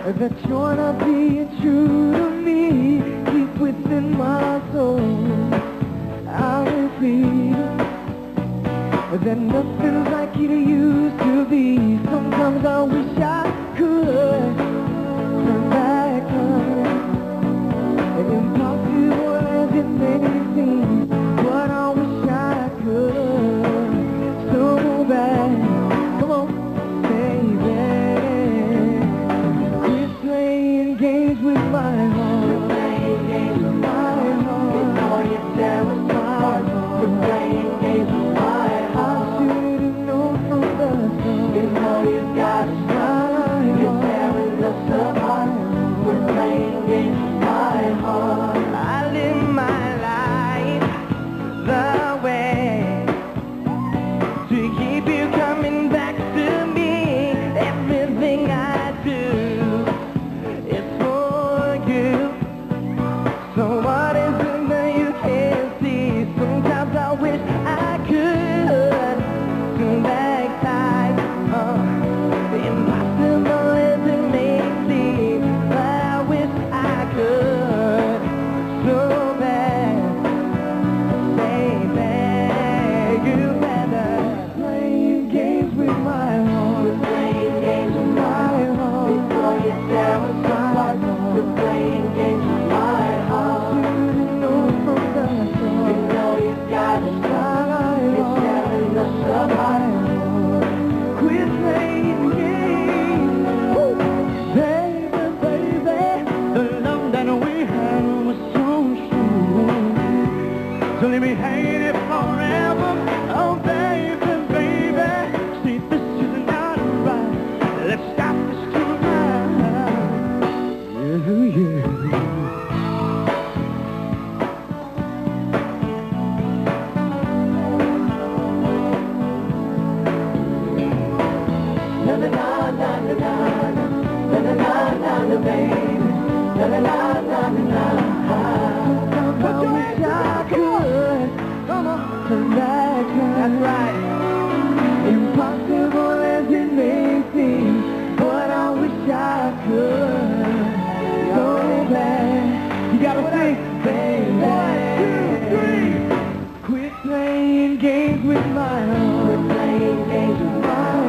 that you're not being true to me. Deep within my soul, I repeat that nothing's like it used to be. Sometimes I wish I could turn back time. Impossible as it may seem, but I wish I could. So bad, come on, baby. Quit playing games with my heart. Quit playing games with my heart. Before you tear us apart. Quit playing games with my heart. I should've known from the start. You know you gotta stop. You're tearing us apart. Quit playing games with my heart. I live my life the way to keep you coming back to me. Everything I do is for you. So what is it that you can't see? Sometimes I wish I could turn back time. Impossible as it may seem, but I wish I could. So bad, baby, you better playing games with my heart. Playing games with my heart. Before you tear us apart. Playing games with my heart. Should've known from the start. You know you gotta stop. You're tearing us apart. Quit playing games, baby, baby. The love that we had was so strong. So let me hate it forever. Oh, baby, baby. See, this is not right. Let's stop this tonight. Yeah, yeah. Na na na na na na na na na na na baby. Na na na na na na. Put your hands up, could. Come on, turn back time. That's right. Impossible as it may seem, but I wish I could. So bad. You gotta think, baby. 1, 2, 3. Quit playing games with my heart. Quit playing games with my heart.